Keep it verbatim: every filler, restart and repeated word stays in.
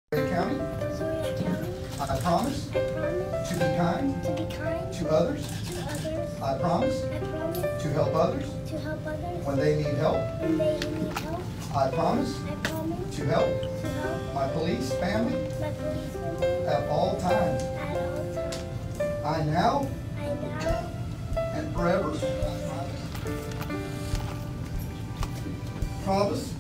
County, Peoria County, I promise I promise to be kind to be kind to others. to others. I promise I promise to help others to help others when they need help. when they need help. I promise I promise to help to help my police family my police family at all times. at all times. I now I now and forever promise